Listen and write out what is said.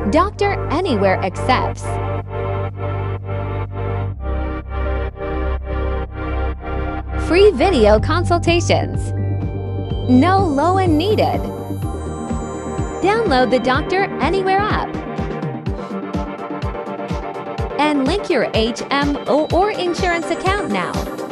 Doctor Anywhere accepts. Free video consultations. No loan needed. Download the Doctor Anywhere app and link your HMO or insurance account now.